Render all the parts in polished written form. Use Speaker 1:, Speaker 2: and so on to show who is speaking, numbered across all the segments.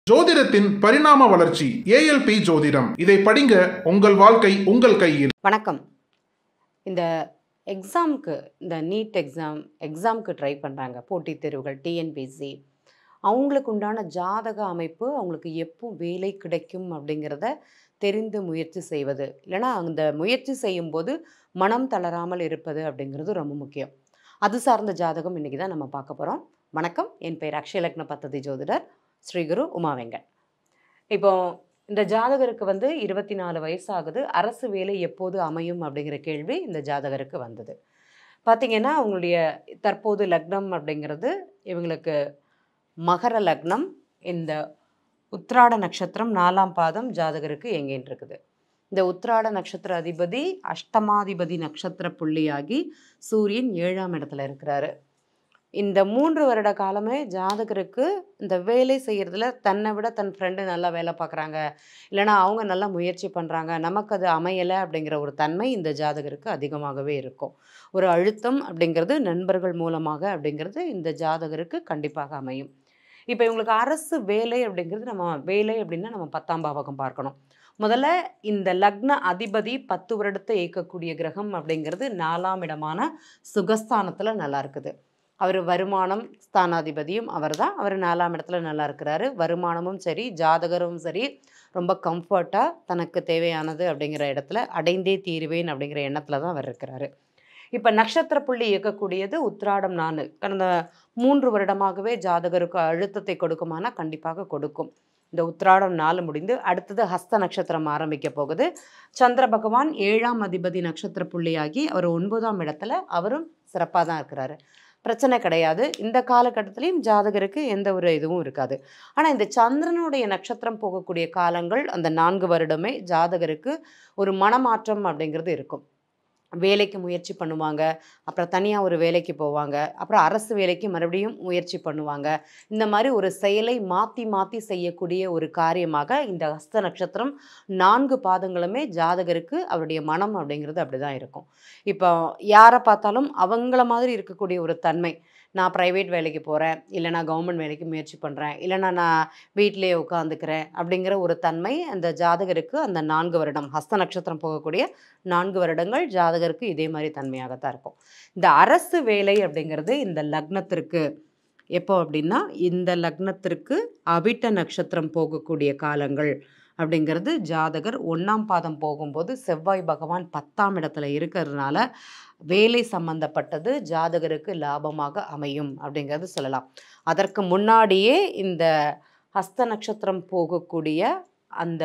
Speaker 1: ஜோதிடத்தின் பரிணாம வளர்ச்சி ஏஎல்பி ஜோதிடம். இதை படிங்க, உங்கள் வாழ்க்கை உங்கள் கையில்.
Speaker 2: வணக்கம். இந்த எக்ஸாமுக்கு, இந்த நீட் எக்ஸாமுக்கு ட்ரை பண்ணுறாங்க, போட்டித் தேர்வுகள், டிஎன்பிசி, அவங்களுக்கு உண்டான ஜாதக அமைப்பு, அவங்களுக்கு எப்போ வேலை கிடைக்கும் அப்படிங்கிறத தெரிந்து முயற்சி செய்வது, இல்லைனா அந்த முயற்சி செய்யும்போது மனம் தளராமல் இருப்பது அப்படிங்கிறது ரொம்ப முக்கியம். அது சார்ந்த ஜாதகம் இன்றைக்கி தான் நம்ம பார்க்க போகிறோம். வணக்கம், என் பெயர் அக்ஷயலக்ன பத்ததி ஜோதிடர் ஸ்ரீகுரு உமாவெங்கன். இப்போ இந்த ஜாதகருக்கு 24 வயசாகுது. அரசு வேலை எப்போது அமையும் அப்படிங்கிற கேள்வி இந்த ஜாதகருக்கு வந்தது. பார்த்திங்கன்னா, அவங்களுடைய தற்போது லக்னம் அப்படிங்கிறது இவங்களுக்கு மகர லக்னம். இந்த உத்திராட நட்சத்திரம் 4ஆம் பாதம் ஜாதகருக்கு எங்கேன்னு இருக்குது. இந்த உத்திராட நட்சத்திர அதிபதி அஷ்டமாதிபதி நட்சத்திர புள்ளியாகி சூரியன் 7ஆம் இடத்துல இருக்கிறாரு. இந்த 3 வருட காலமே ஜாதகருக்கு இந்த வேலை செய்கிறதுல தன்னை விட தன் ஃப்ரெண்டு நல்லா வேலை பார்க்குறாங்க, இல்லைனா அவங்க நல்லா முயற்சி பண்ணுறாங்க, நமக்கு அது அமையலை அப்படிங்கிற ஒரு தன்மை இந்த ஜாதகருக்கு அதிகமாகவே இருக்கும். ஒரு அழுத்தம் அப்படிங்கிறது நண்பர்கள் மூலமாக அப்படிங்கிறது இந்த ஜாதகருக்கு கண்டிப்பாக அமையும். இப்போ இவங்களுக்கு அரசு வேலை அப்படிங்கிறது, நம்ம வேலை அப்படின்னா நம்ம 10ஆம் பாவகம் பார்க்கணும். முதல்ல இந்த லக்ன அதிபதி 10 வருடத்தை இயக்கக்கூடிய கிரகம் அப்படிங்கிறது 4ஆம் இடமான சுகஸ்தானத்தில் நல்லா இருக்குது. அவர் வருமானம் ஸ்தானாதிபதியும் அவர் தான். அவர் 4ஆம் இடத்துல நல்லா இருக்கிறாரு. வருமானமும் சரி, ஜாதகரும் சரி, ரொம்ப கம்ஃபர்ட்டாக தனக்கு தேவையானது அப்படிங்கிற இடத்துல அடைந்தே தீருவேன் அப்படிங்கிற எண்ணத்தில் தான் அவர் இருக்கிறாரு. இப்போ நட்சத்திர புள்ளி இயக்கக்கூடியது உத்திராடம் 4. கடந்த 3 வருடமாகவே ஜாதகருக்கு அழுத்தத்தை கொடுக்குமானா கண்டிப்பாக கொடுக்கும். இந்த உத்திராடம் 4 முடிந்து அடுத்தது ஹஸ்த நட்சத்திரம் ஆரம்பிக்க போகுது. சந்திர பகவான் 7ஆம் அதிபதி நட்சத்திர புள்ளியாகி அவர் 9ஆம் இடத்துல அவரும் சிறப்பாக தான் இருக்கிறாரு. பிரச்சனை கிடையாது. இந்த காலகட்டத்திலையும் ஜாதகருக்கு எந்த ஒரு இதுவும் இருக்காது. ஆனால் இந்த சந்திரனுடைய நட்சத்திரம் போகக்கூடிய காலங்கள் அந்த 4 வருடமே ஜாதகருக்கு ஒரு மனமாற்றம் அப்படிங்கிறது இருக்கும். வேலைக்கு முயற்சி பண்ணுவாங்க, அப்புறம் தனியாக ஒரு வேலைக்கு போவாங்க, அப்புறம் அரசு வேலைக்கு மறுபடியும் முயற்சி பண்ணுவாங்க. இந்த மாதிரி ஒரு செயலை மாற்றி மாற்றி செய்யக்கூடிய ஒரு காரியமாக இந்த ஹஸ்த நட்சத்திரம் 4 பாதங்களுமே ஜாதகருக்கு அவருடைய மனம் அப்படிங்கிறது அப்படி தான் இருக்கும். இப்போ யாரை பார்த்தாலும் அவங்கள மாதிரி இருக்கக்கூடிய ஒரு தன்மை, நான் ப்ரைவேட் வேலைக்கு போகிறேன், இல்லை நான் கவர்மெண்ட் வேலைக்கு முயற்சி பண்ணுறேன், இல்லைனா நான் வீட்டிலே உட்காந்துக்கிறேன் அப்படிங்கிற ஒரு தன்மை அந்த ஜாதகருக்கு அந்த 4 வருடம் ஹஸ்த நட்சத்திரம் போகக்கூடிய 4 வருடங்கள் ஜாதகருக்கு இதே மாதிரி தன்மையாகத்தான் இருக்கும். இந்த அரசு வேலை அப்படிங்கிறது இந்த லக்னத்திற்கு எப்போ அப்படின்னா, இந்த லக்னத்திற்கு அவிட்ட நட்சத்திரம் போகக்கூடிய காலங்கள் அப்படிங்கிறது ஜாதகர் 1ஆம் பாதம் போகும்போது செவ்வாய் பகவான் 10ஆம் இடத்துல இருக்கிறதுனால வேலை சம்பந்தப்பட்டது ஜாதகருக்கு லாபமாக அமையும் அப்படிங்கிறது சொல்லலாம். அதற்கு முன்னாடியே இந்த ஹஸ்த நட்சத்திரம் போகக்கூடிய அந்த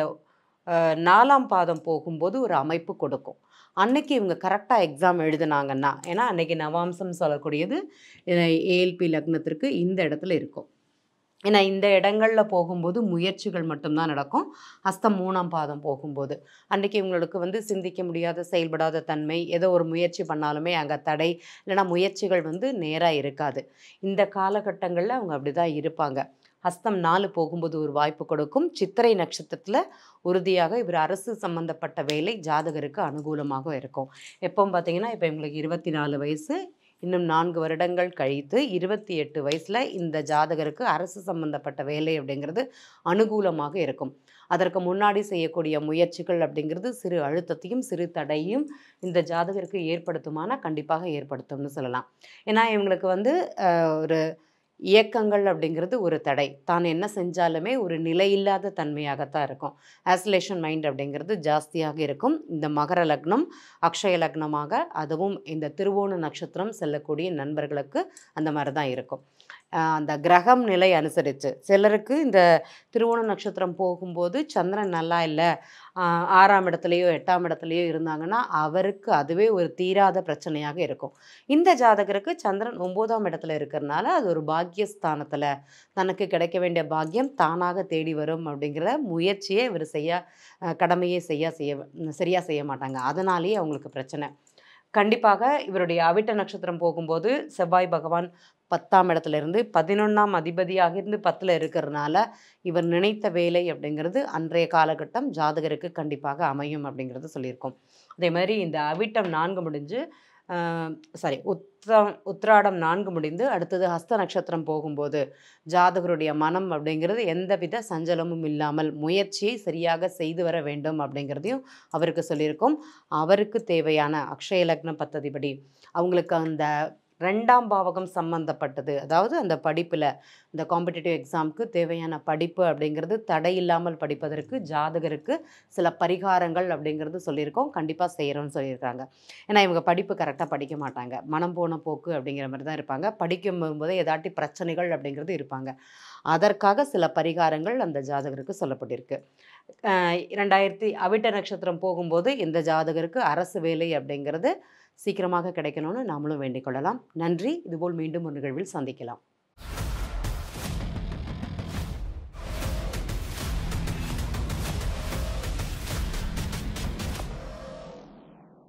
Speaker 2: 4ஆம் பாதம் போகும்போது ஒரு அமைப்பு கொடுக்கும். அன்னைக்கு இவங்க கரெக்டாக எக்ஸாம் எழுதுனாங்கன்னா, ஏன்னா அன்னைக்கு நவாம்சம் சொல்லக்கூடியது ஏஎல்பி லக்னத்திற்கு இந்த இடத்துல இருக்கும். ஏன்னா இந்த இடங்களில் போகும்போது முயற்சிகள் மட்டும்தான் நடக்கும். ஹஸ்தம் 3ஆம் பாதம் போகும்போது அன்றைக்கி இவங்களுக்கு சிந்திக்க முடியாத, செயல்படாத தன்மை, ஏதோ ஒரு முயற்சி பண்ணாலுமே அங்கே தடை, இல்லைனா முயற்சிகள் நேராக இருக்காது. இந்த காலகட்டங்களில் அவங்க அப்படி தான் இருப்பாங்க. ஹஸ்தம் 4 போகும்போது ஒரு வாய்ப்பு கொடுக்கும். சித்திரை நட்சத்திரத்தில் உறுதியாக இவர் அரசு சம்பந்தப்பட்ட வேலை ஜாதகருக்கு அனுகூலமாக இருக்கும். எப்போ பார்த்தீங்கன்னா, இப்போ இவங்களுக்கு 24 வயசு, இன்னும் 4 வருடங்கள் கழித்து 28 வயசில் இந்த ஜாதகருக்கு அரசு சம்பந்தப்பட்ட வேலை அப்படிங்கிறது அனுகூலமாக இருக்கும். அதற்கு முன்னாடி செய்யக்கூடிய முயற்சிகள் அப்படிங்கிறது சிறு அழுத்தத்தையும் சிறு தடையும் இந்த ஜாதகருக்கு ஏற்படுத்துமானா கண்டிப்பாக ஏற்படுத்தும்னு சொல்லலாம். ஏன்னா இவங்களுக்கு ஒரு இயக்கங்கள் அப்படிங்கிறது ஒரு தடை. தான் என்ன செஞ்சாலுமே ஒரு நிலையில்லாத தன்மையாகத்தான் இருக்கும். ஆசிலேஷன் மைண்ட் அப்படிங்கிறது ஜாஸ்தியாக இருக்கும். இந்த மகர லக்னம் அக்ஷய லக்னமாக, அதுவும் இந்த திருவோண நட்சத்திரம் செல்லக்கூடிய நண்பர்களுக்கு அந்த மாதிரி தான் இருக்கும். அந்த கிரகம் நிலை அனுசரித்து சிலருக்கு இந்த திருவோண நட்சத்திரம் போகும்போது சந்திரன் நல்லா இல்லை, 6ஆம் இடத்துலையோ 8ஆம் இடத்துலையோ இருந்தாங்கன்னா அவருக்கு அதுவே ஒரு தீராத பிரச்சனையாக இருக்கும். இந்த ஜாதகருக்கு சந்திரன் 9ஆம் இடத்துல இருக்கிறதுனால அது ஒரு பாக்கியஸ்தானத்தில் தனக்கு கிடைக்க வேண்டிய பாக்கியம் தானாக தேடி வரும் அப்படிங்கிற முயற்சியை இவர் கடமையே சரியாக செய்ய மாட்டாங்க. அதனாலேயே அவங்களுக்கு பிரச்சனை. கண்டிப்பாக இவருடைய அவிட்ட நட்சத்திரம் போகும்போது செவ்வாய் பகவான் 10ஆம் இடத்துல இருந்து 11ஆம் அதிபதியாக இருந்து 10ல் இருக்கிறதுனால இவர் நினைத்த வேலை அப்படிங்கிறது அன்றைய காலகட்டம் ஜாதகருக்கு கண்டிப்பாக அமையும் அப்படிங்கிறது சொல்லியிருக்கோம். அதே மாதிரி இந்த அவிட்டம் 4 முடிஞ்சு சாரி உத்திராடம் 4 முடிந்து அடுத்தது ஹஸ்த நட்சத்திரம் போகும்போது ஜாதகருடைய மனம் அப்படிங்கிறது எந்தவித சஞ்சலமும் இல்லாமல் முயற்சியை சரியாக செய்து வர வேண்டும் அப்படிங்கிறதையும் அவருக்கு சொல்லியிருக்கோம். அவருக்கு தேவையான அக்ஷய லக்ன பத்ததிபடி அவங்களுக்கு அந்த 2ஆம் பாவகம் சம்பந்தப்பட்டது, அதாவது அந்த படிப்பில் இந்த காம்படிட்டிவ் எக்ஸாமுக்கு தேவையான படிப்பு அப்படிங்கிறது தடையில்லாமல் படிப்பதற்கு ஜாதகருக்கு சில பரிகாரங்கள் அப்படிங்கிறது சொல்லியிருக்கோம். கண்டிப்பாக செய்கிறோன்னு சொல்லியிருக்காங்க. ஏன்னா இவங்க படிப்பு கரெக்டாக படிக்க மாட்டாங்க, மனம் போன போக்கு அப்படிங்கிற மாதிரி தான் இருப்பாங்க. படிக்கும் போதே ஏதாட்டி பிரச்சனைகள் அப்படிங்கிறது இருப்பாங்க. அதற்காக சில பரிகாரங்கள் அந்த ஜாதகருக்கு சொல்லப்பட்டிருக்கு. 2000 அவிட்ட நட்சத்திரம் போகும்போது இந்த ஜாதகருக்கு அரசு வேலை அப்படிங்கிறது சீக்கிரமாக கிடைக்கணும்னு நாமளும் வேண்டிக் கொள்ளலாம். நன்றி. இதுபோல் மீண்டும் ஒரு நிகழ்வில் சந்திக்கலாம்.